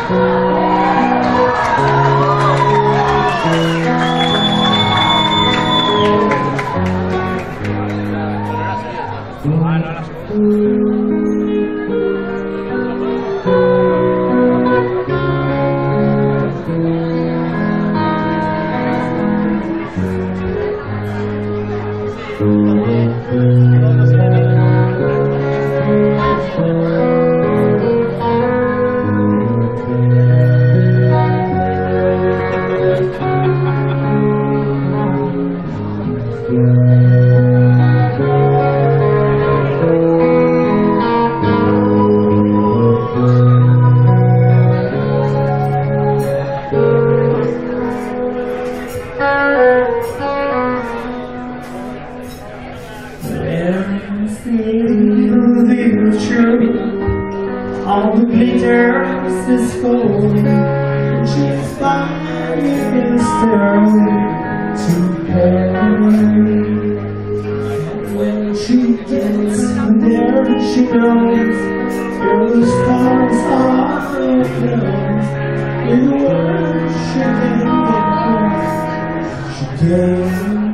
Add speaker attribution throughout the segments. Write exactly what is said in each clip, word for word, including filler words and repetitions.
Speaker 1: All the glitters is gold, and she's flying still to heaven. When she gets there, she knows the stars are filled with words she can't get. She can't.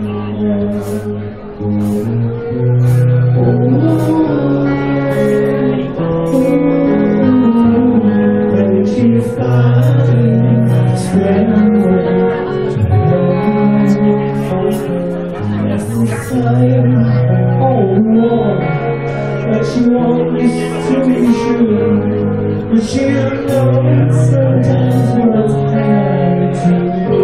Speaker 1: But she wants to be sure, but she knows sometimes what's happening to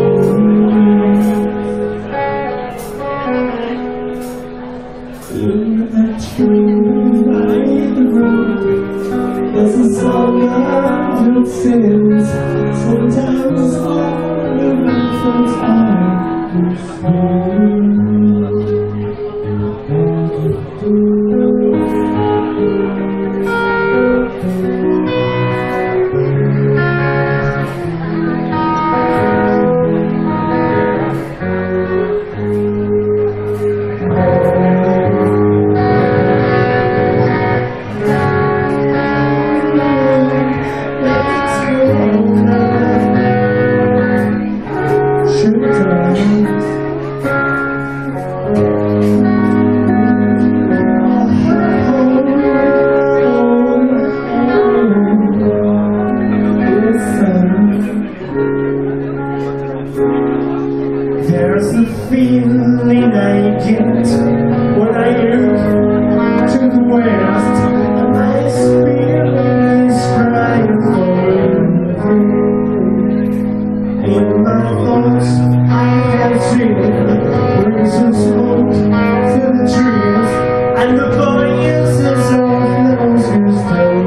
Speaker 1: me. In a tree by the road, there's a song that sings. Sometimes all the ripples are the same. There's a feeling I get when I look to the west, and my spirit is crying for you. In my thoughts I can see rings of smoke through the trees, and the voices of those who still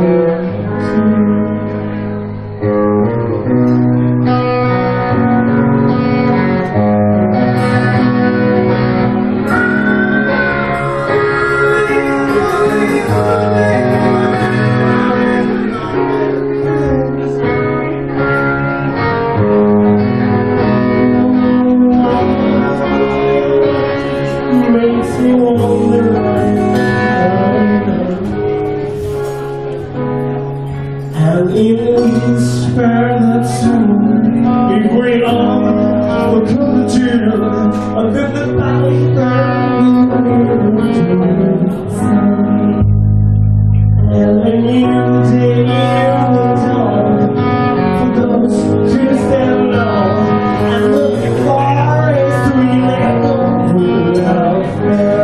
Speaker 1: and in despair that soon, if we all will come to a bit of and a new day will dawn for those who stand alone and look for a sweet echo without fear.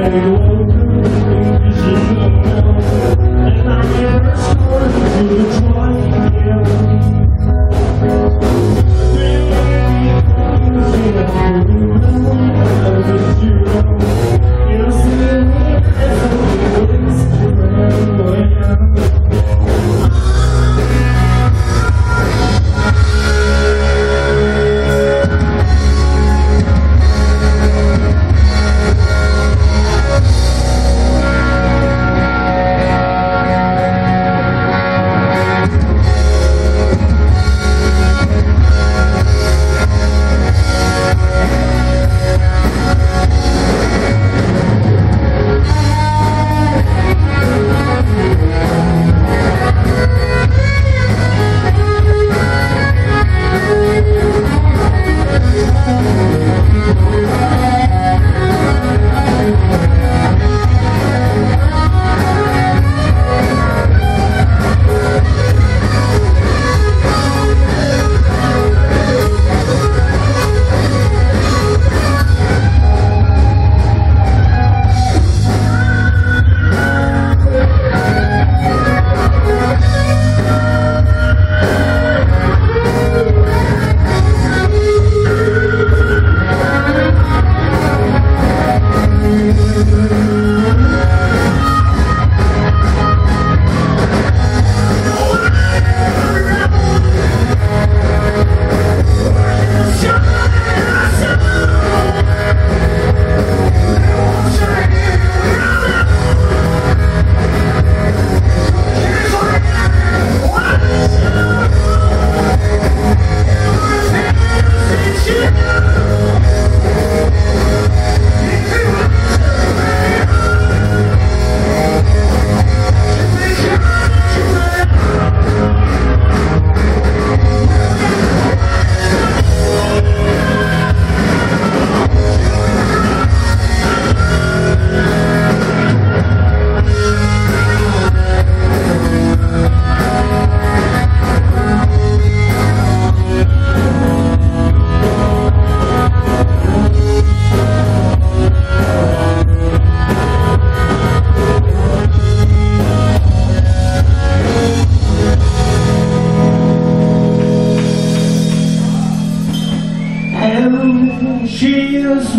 Speaker 1: She is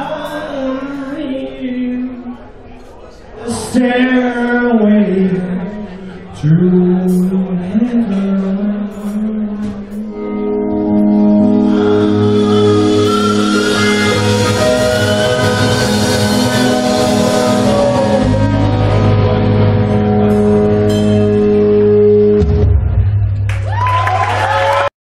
Speaker 1: by you, the stairway to heaven.